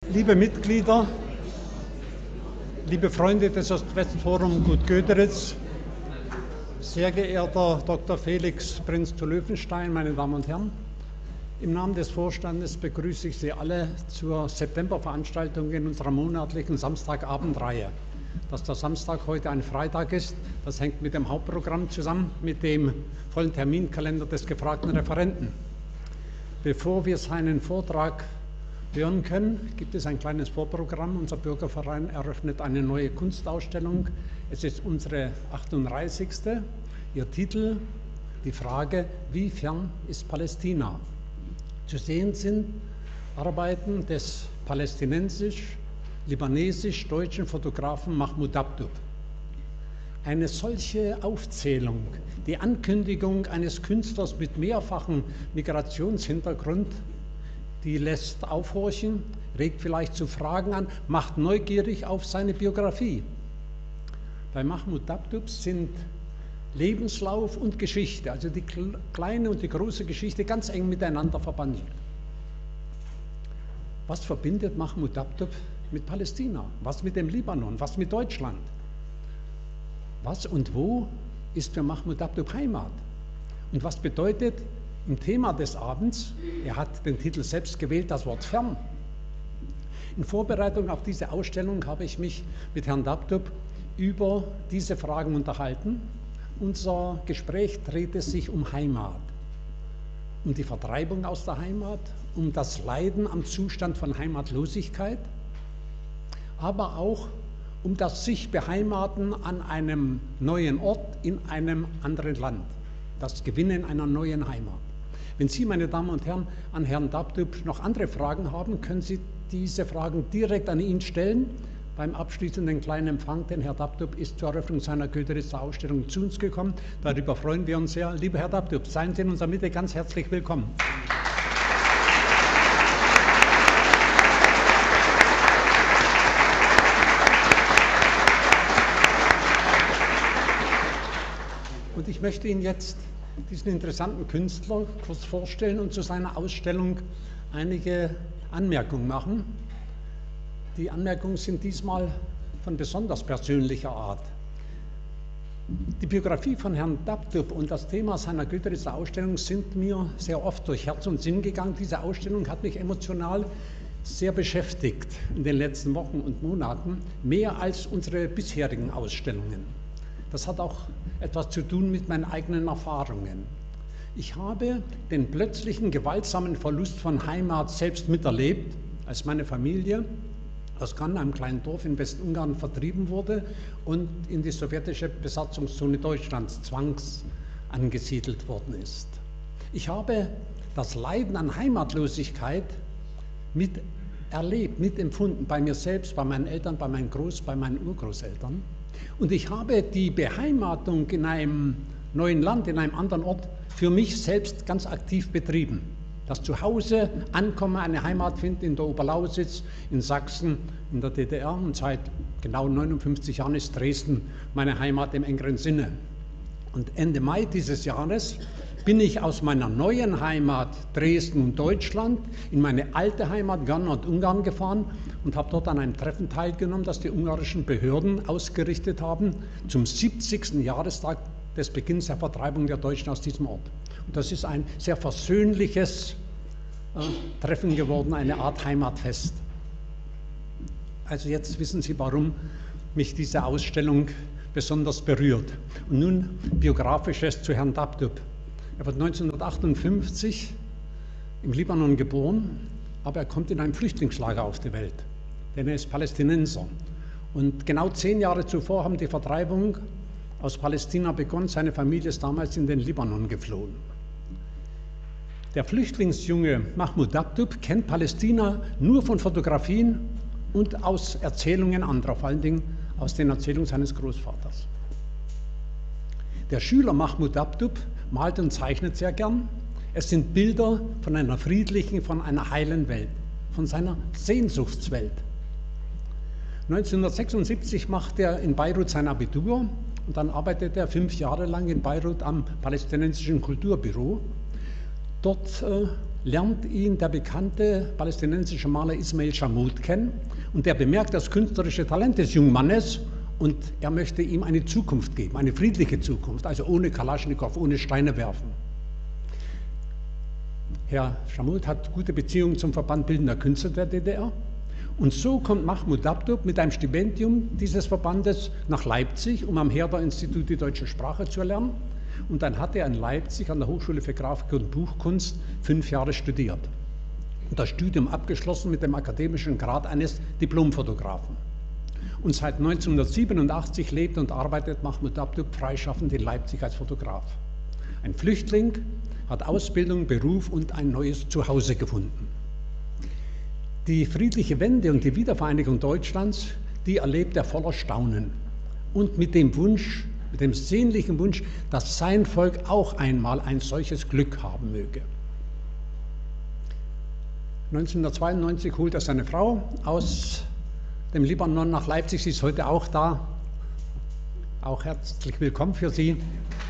Liebe Mitglieder, liebe Freunde des Ost-West-Forum Gut-Göderitz, sehr geehrter Dr. Felix Prinz zu Löwenstein, meine Damen und Herren, im Namen des Vorstandes begrüße ich Sie alle zur Septemberveranstaltung in unserer monatlichen Samstagabendreihe. Dass der Samstag heute ein Freitag ist, das hängt mit dem Hauptprogramm zusammen, mit dem vollen Terminkalender des gefragten Referenten. Bevor wir seinen Vortrag hören können, gibt es ein kleines Vorprogramm. Unser Bürgerverein eröffnet eine neue Kunstausstellung. Es ist unsere 38. Ihr Titel, die Frage, wie fern ist Palästina? Zu sehen sind Arbeiten des palästinensisch-libanesisch-deutschen Fotografen Mahmoud Dabdoub. Eine solche Aufzählung, die Ankündigung eines Künstlers mit mehrfachem Migrationshintergrund, die lässt aufhorchen, regt vielleicht zu Fragen an, macht neugierig auf seine Biografie. Bei Mahmoud Dabdoub sind Lebenslauf und Geschichte, also die kleine und die große Geschichte, ganz eng miteinander verbandelt. Was verbindet Mahmoud Dabdoub mit Palästina? Was mit dem Libanon? Was mit Deutschland? Was und wo ist für Mahmoud Dabdoub Heimat? Und was bedeutet im Thema des Abends, er hat den Titel selbst gewählt, das Wort fern. In Vorbereitung auf diese Ausstellung habe ich mich mit Herrn Dabdoub über diese Fragen unterhalten. Unser Gespräch drehte sich um Heimat, um die Vertreibung aus der Heimat, um das Leiden am Zustand von Heimatlosigkeit, aber auch um das sich Beheimaten an einem neuen Ort in einem anderen Land, das Gewinnen einer neuen Heimat. Wenn Sie, meine Damen und Herren, an Herrn Dabdoub noch andere Fragen haben, können Sie diese Fragen direkt an ihn stellen. Beim abschließenden kleinen Empfang, denn Herr Dabdoub ist zur Eröffnung seiner Göderitzer Ausstellung zu uns gekommen. Darüber freuen wir uns sehr. Lieber Herr Dabdoub, seien Sie in unserer Mitte ganz herzlich willkommen. Und ich möchte Ihnen jetzt diesen interessanten Künstler kurz vorstellen und zu seiner Ausstellung einige Anmerkungen machen. Die Anmerkungen sind diesmal von besonders persönlicher Art. Die Biografie von Herrn Dabdoub und das Thema seiner Göderitzer Ausstellung sind mir sehr oft durch Herz und Sinn gegangen. Diese Ausstellung hat mich emotional sehr beschäftigt in den letzten Wochen und Monaten, mehr als unsere bisherigen Ausstellungen. Das hat auch etwas zu tun mit meinen eigenen Erfahrungen. Ich habe den plötzlichen gewaltsamen Verlust von Heimat selbst miterlebt, als meine Familie aus Kann, einem kleinen Dorf in Westungarn, vertrieben wurde und in die sowjetische Besatzungszone Deutschlands zwangsangesiedelt worden ist. Ich habe das Leiden an Heimatlosigkeit miterlebt, mitempfunden, bei mir selbst, bei meinen Eltern, bei meinen bei meinen Urgroßeltern. Und ich habe die Beheimatung in einem neuen Land, in einem anderen Ort, für mich selbst ganz aktiv betrieben. Das Zuhause ankommen, eine Heimat finden in der Oberlausitz, in Sachsen, in der DDR. Und seit genau 59 Jahren ist Dresden meine Heimat im engeren Sinne. Und Ende Mai dieses Jahres bin ich aus meiner neuen Heimat Dresden und Deutschland in meine alte Heimat Gernot, Ungarn gefahren und habe dort an einem Treffen teilgenommen, das die ungarischen Behörden ausgerichtet haben zum 70. Jahrestag des Beginns der Vertreibung der Deutschen aus diesem Ort. Und das ist ein sehr versöhnliches Treffen geworden, eine Art Heimatfest. Also jetzt wissen Sie, warum mich diese Ausstellung besonders berührt. Und nun Biografisches zu Herrn Dabdoub. Er wird 1958 im Libanon geboren, aber er kommt in einem Flüchtlingslager auf die Welt, denn er ist Palästinenser. Und genau 10 Jahre zuvor haben die Vertreibung aus Palästina begonnen. Seine Familie ist damals in den Libanon geflohen. Der Flüchtlingsjunge Mahmoud Dabdoub kennt Palästina nur von Fotografien und aus Erzählungen anderer, vor allen Dingen aus den Erzählungen seines Großvaters. Der Schüler Mahmoud Dabdoub malt und zeichnet sehr gern. Es sind Bilder von einer friedlichen, von einer heilen Welt, von seiner Sehnsuchtswelt. 1976 macht er in Beirut sein Abitur und dann arbeitet er 5 Jahre lang in Beirut am Palästinensischen Kulturbüro. Dort lernt ihn der bekannte palästinensische Maler Ismail Shammoud kennen und der bemerkt das künstlerische Talent des jungen Mannes und er möchte ihm eine Zukunft geben, eine friedliche Zukunft, also ohne Kalaschnikow, ohne Steine werfen. Herr Shammoud hat gute Beziehungen zum Verband Bildender Künstler der DDR und so kommt Mahmoud Dabdub mit einem Stipendium dieses Verbandes nach Leipzig, um am Herder-Institut die deutsche Sprache zu erlernen. Und dann hat er in Leipzig an der Hochschule für Grafik und Buchkunst 5 Jahre studiert. Und das Studium abgeschlossen mit dem akademischen Grad eines Diplomfotografen. Und seit 1987 lebt und arbeitet Mahmoud Dabdub freischaffend in Leipzig als Fotograf. Ein Flüchtling, hat Ausbildung, Beruf und ein neues Zuhause gefunden. Die friedliche Wende und die Wiedervereinigung Deutschlands, die erlebt er voller Staunen und mit dem Wunsch, mit dem sehnlichen Wunsch, dass sein Volk auch einmal ein solches Glück haben möge. 1992 holt er seine Frau aus dem Libanon nach Leipzig. Sie ist heute auch da. Auch herzlich willkommen für Sie.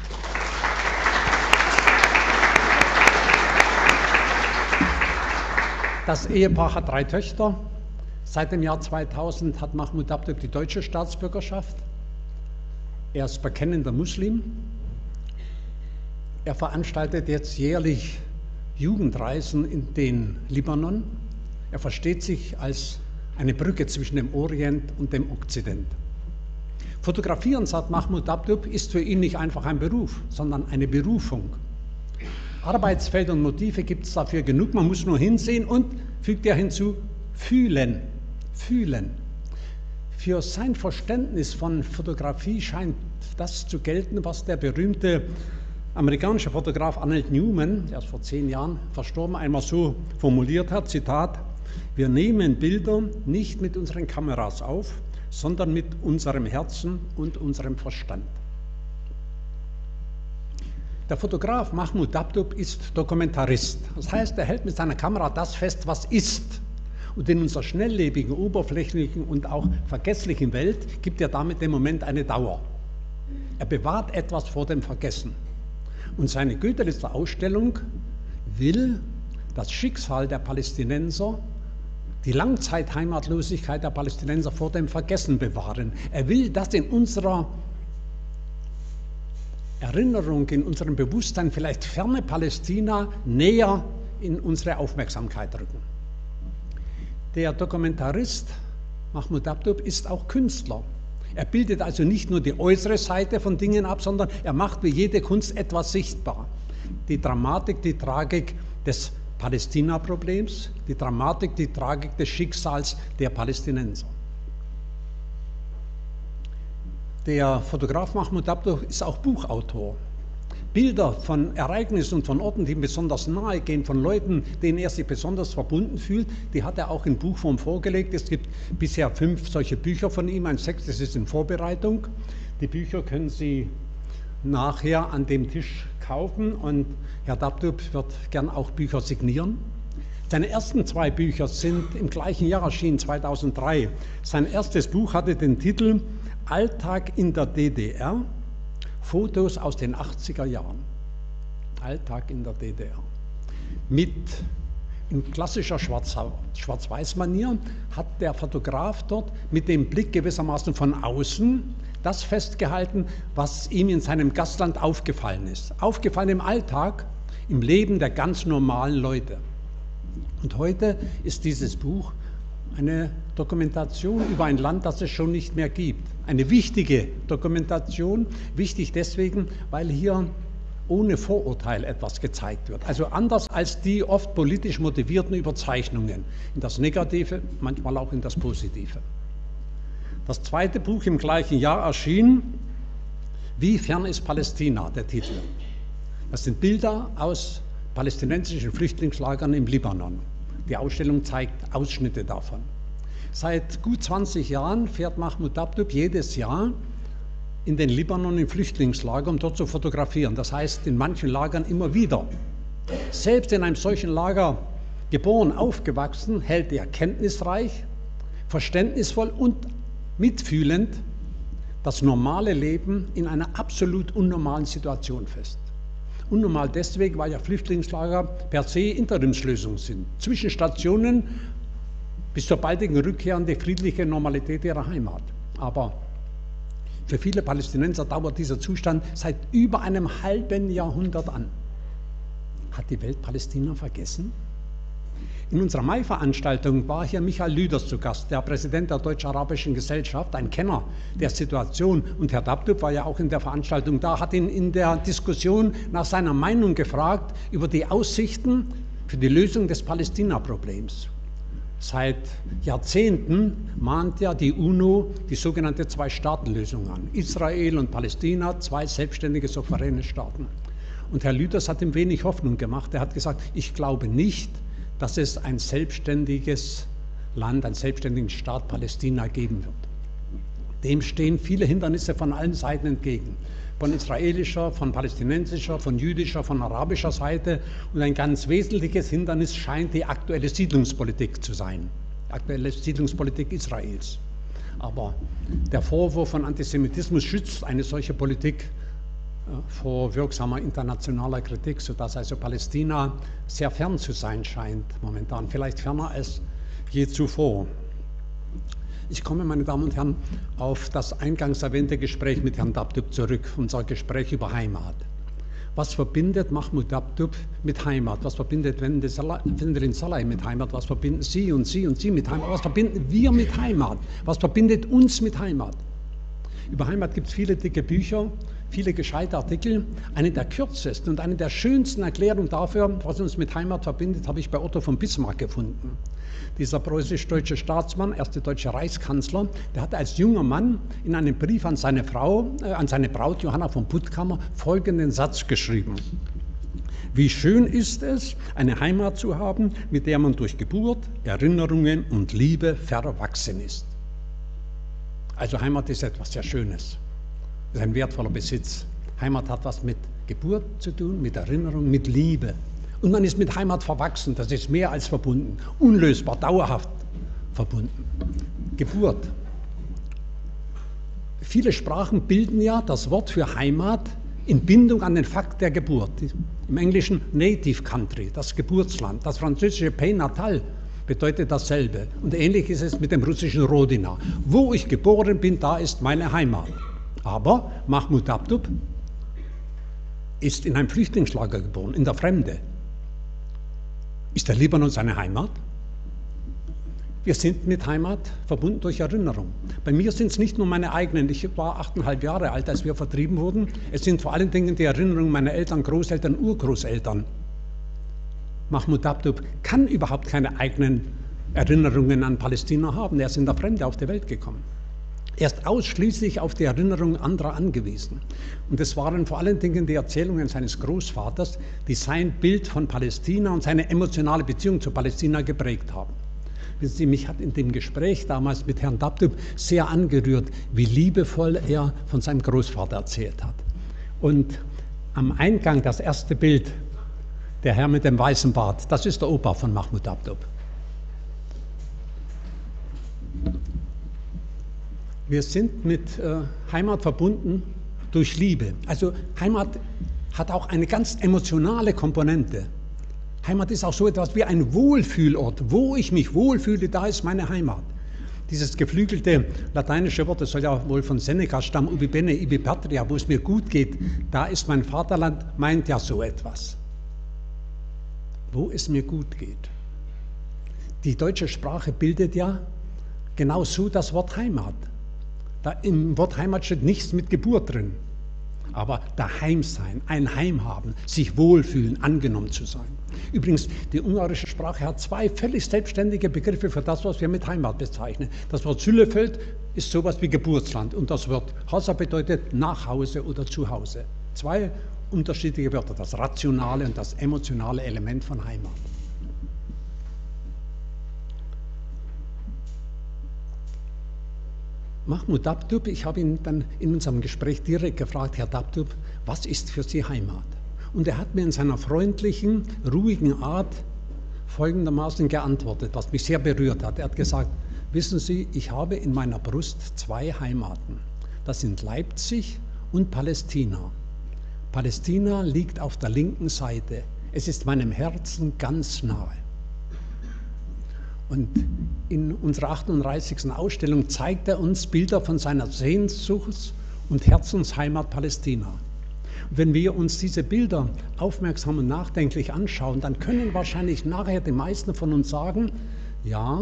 Das Ehepaar hat 3 Töchter. Seit dem Jahr 2000 hat Mahmoud Dabdub die deutsche Staatsbürgerschaft. Er ist bekennender Muslim. Er veranstaltet jetzt jährlich Jugendreisen in den Libanon. Er versteht sich als eine Brücke zwischen dem Orient und dem Okzident. Fotografieren, sagt Mahmoud Dabdub, ist für ihn nicht einfach ein Beruf, sondern eine Berufung. Arbeitsfelder und Motive gibt es dafür genug, man muss nur hinsehen und, fügt er hinzu, fühlen. Fühlen. Für sein Verständnis von Fotografie scheint das zu gelten, was der berühmte amerikanische Fotograf Arnold Newman, der ist vor 10 Jahren verstorben, einmal so formuliert hat, Zitat: Wir nehmen Bilder nicht mit unseren Kameras auf, sondern mit unserem Herzen und unserem Verstand. Der Fotograf Mahmoud Dabdub ist Dokumentarist. Das heißt, er hält mit seiner Kamera das fest, was ist. Und in unserer schnelllebigen, oberflächlichen und auch vergesslichen Welt gibt er damit dem Moment eine Dauer. Er bewahrt etwas vor dem Vergessen. Und seine Goethe-Lister Ausstellung will das Schicksal der Palästinenser, die Langzeitheimatlosigkeit der Palästinenser vor dem Vergessen bewahren. Er will das in unserer Erinnerung, in unserem Bewusstsein vielleicht ferne Palästina näher in unsere Aufmerksamkeit rücken. Der Dokumentarist Mahmoud Dabdub ist auch Künstler. Er bildet also nicht nur die äußere Seite von Dingen ab, sondern er macht wie jede Kunst etwas sichtbar. Die Dramatik, die Tragik des Palästina-Problems, die Dramatik, die Tragik des Schicksals der Palästinenser. Der Fotograf Mahmoud Dabdub ist auch Buchautor. Bilder von Ereignissen und von Orten, die ihm besonders nahe gehen, von Leuten, denen er sich besonders verbunden fühlt, die hat er auch in Buchform vorgelegt. Es gibt bisher 5 solche Bücher von ihm, ein 6. ist in Vorbereitung. Die Bücher können Sie nachher an dem Tisch kaufen und Herr Dabdub wird gern auch Bücher signieren. Seine ersten 2 Bücher sind im gleichen Jahr erschienen, 2003. Sein erstes Buch hatte den Titel Alltag in der DDR, Fotos aus den 80er Jahren. Alltag in der DDR. In klassischer Schwarz-Weiß-Manier hat der Fotograf dort mit dem Blick gewissermaßen von außen das festgehalten, was ihm in seinem Gastland aufgefallen ist. Aufgefallen im Alltag, im Leben der ganz normalen Leute. Und heute ist dieses Buch eine Dokumentation über ein Land, das es schon nicht mehr gibt. Eine wichtige Dokumentation, wichtig deswegen, weil hier ohne Vorurteil etwas gezeigt wird. Also anders als die oft politisch motivierten Überzeichnungen in das Negative, manchmal auch in das Positive. Das zweite Buch im gleichen Jahr erschien, Wie fern ist Palästina, der Titel. Das sind Bilder aus palästinensischen Flüchtlingslagern im Libanon. Die Ausstellung zeigt Ausschnitte davon. Seit gut 20 Jahren fährt Mahmoud Dabdub jedes Jahr in den Libanon in Flüchtlingslager, um dort zu fotografieren. Das heißt, in manchen Lagern immer wieder. Selbst in einem solchen Lager geboren, aufgewachsen, hält er kenntnisreich, verständnisvoll und mitfühlend das normale Leben in einer absolut unnormalen Situation fest. Unnormal deswegen, weil ja Flüchtlingslager per se Interimslösungen sind. Zwischenstationen bis zur baldigen Rückkehr an die friedliche Normalität ihrer Heimat. Aber für viele Palästinenser dauert dieser Zustand seit über einem halben Jahrhundert an. Hat die Welt Palästina vergessen? In unserer Mai-Veranstaltung war hier Michael Lüders zu Gast, der Präsident der Deutsch-Arabischen Gesellschaft, ein Kenner der Situation. Und Herr Dabdub war ja auch in der Veranstaltung da, hat ihn in der Diskussion nach seiner Meinung gefragt über die Aussichten für die Lösung des Palästina-Problems. Seit Jahrzehnten mahnt ja die UNO die sogenannte Zwei-Staaten-Lösung an. Israel und Palästina, zwei selbstständige, souveräne Staaten. Und Herr Lüders hat ihm wenig Hoffnung gemacht. Er hat gesagt, ich glaube nicht, dass es ein selbstständiges Land, einen selbstständigen Staat Palästina geben wird. Dem stehen viele Hindernisse von allen Seiten entgegen. Von israelischer, von palästinensischer, von jüdischer, von arabischer Seite. Und ein ganz wesentliches Hindernis scheint die aktuelle Siedlungspolitik zu sein. Die aktuelle Siedlungspolitik Israels. Aber der Vorwurf von Antisemitismus schützt eine solche Politik vor wirksamer internationaler Kritik, sodass also Palästina sehr fern zu sein scheint momentan, vielleicht ferner als je zuvor. Ich komme, meine Damen und Herren, auf das eingangs erwähnte Gespräch mit Herrn Dabdub zurück, unser Gespräch über Heimat. Was verbindet Mahmoud Dabdub mit Heimat? Was verbindet Wendelin Salai mit Heimat? Was verbinden Sie und Sie und Sie mit Heimat? Was verbinden wir mit Heimat? Was verbindet uns mit Heimat? Über Heimat gibt es viele dicke Bücher, viele gescheite Artikel. Eine der kürzesten und eine der schönsten Erklärungen dafür, was uns mit Heimat verbindet, habe ich bei Otto von Bismarck gefunden. Dieser preußisch-deutsche Staatsmann, erste deutsche Reichskanzler, der hat als junger Mann in einem Brief an seine Braut Johanna von Puttkamer folgenden Satz geschrieben. Wie schön ist es, eine Heimat zu haben, mit der man durch Geburt, Erinnerungen und Liebe verwachsen ist. Also Heimat ist etwas sehr Schönes. Das ist ein wertvoller Besitz. Heimat hat was mit Geburt zu tun, mit Erinnerung, mit Liebe. Und man ist mit Heimat verwachsen, das ist mehr als verbunden, unlösbar, dauerhaft verbunden. Geburt. Viele Sprachen bilden ja das Wort für Heimat in Bindung an den Fakt der Geburt. Im Englischen Native Country, das Geburtsland. Das französische Pays natal bedeutet dasselbe. Und ähnlich ist es mit dem russischen Rodina. Wo ich geboren bin, da ist meine Heimat. Aber Mahmoud Dabdub ist in einem Flüchtlingslager geboren, in der Fremde. Ist der Libanon seine Heimat? Wir sind mit Heimat verbunden durch Erinnerung. Bei mir sind es nicht nur meine eigenen. Ich war 8,5 Jahre alt, als wir vertrieben wurden. Es sind vor allen Dingen die Erinnerungen meiner Eltern, Großeltern, Urgroßeltern. Mahmoud Dabdub kann überhaupt keine eigenen Erinnerungen an Palästina haben. Er ist in der Fremde auf die Welt gekommen. Er ist ausschließlich auf die Erinnerungen anderer angewiesen. Und es waren vor allen Dingen die Erzählungen seines Großvaters, die sein Bild von Palästina und seine emotionale Beziehung zu Palästina geprägt haben. Wissen Sie, mich hat in dem Gespräch damals mit Herrn Dabdub sehr angerührt, wie liebevoll er von seinem Großvater erzählt hat. Und am Eingang das erste Bild, der Herr mit dem weißen Bart, das ist der Opa von Mahmoud Dabdub. Wir sind mit Heimat verbunden durch Liebe. Also Heimat hat auch eine ganz emotionale Komponente. Heimat ist auch so etwas wie ein Wohlfühlort. Wo ich mich wohlfühle, da ist meine Heimat. Dieses geflügelte lateinische Wort, das soll ja wohl von Seneca stammen, ubi bene, ibi patria, wo es mir gut geht, da ist mein Vaterland, meint ja so etwas. Wo es mir gut geht. Die deutsche Sprache bildet ja genau so das Wort Heimat. Da im Wort Heimat steht nichts mit Geburt drin. Aber daheim sein, ein Heim haben, sich wohlfühlen, angenommen zu sein. Übrigens, die ungarische Sprache hat zwei völlig selbstständige Begriffe für das, was wir mit Heimat bezeichnen. Das Wort Sülefeld ist sowas wie Geburtsland und das Wort Hausa bedeutet Nachhause oder Zuhause. Zwei unterschiedliche Wörter, das rationale und das emotionale Element von Heimat. Mahmoud Dabdub, ich habe ihn dann in unserem Gespräch direkt gefragt, Herr Dabdub, was ist für Sie Heimat? Und er hat mir in seiner freundlichen, ruhigen Art folgendermaßen geantwortet, was mich sehr berührt hat. Er hat gesagt, wissen Sie, ich habe in meiner Brust zwei Heimaten. Das sind Leipzig und Palästina. Palästina liegt auf der linken Seite. Es ist meinem Herzen ganz nahe. Und in unserer 38. Ausstellung zeigt er uns Bilder von seiner Sehnsuchts- und Herzensheimat Palästina. Und wenn wir uns diese Bilder aufmerksam und nachdenklich anschauen, dann können wahrscheinlich nachher die meisten von uns sagen, ja,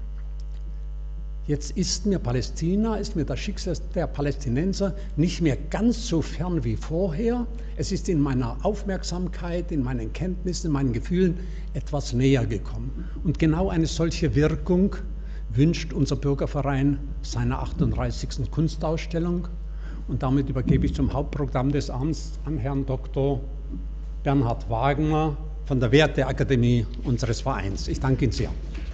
jetzt ist mir Palästina, ist mir das Schicksal der Palästinenser nicht mehr ganz so fern wie vorher. Es ist in meiner Aufmerksamkeit, in meinen Kenntnissen, in meinen Gefühlen etwas näher gekommen. Und genau eine solche Wirkung wünscht unser Bürgerverein seiner 38. Kunstausstellung. Und damit übergebe ich zum Hauptprogramm des Abends an Herrn Dr. Bernhard Wagner von der Werteakademie unseres Vereins. Ich danke Ihnen sehr.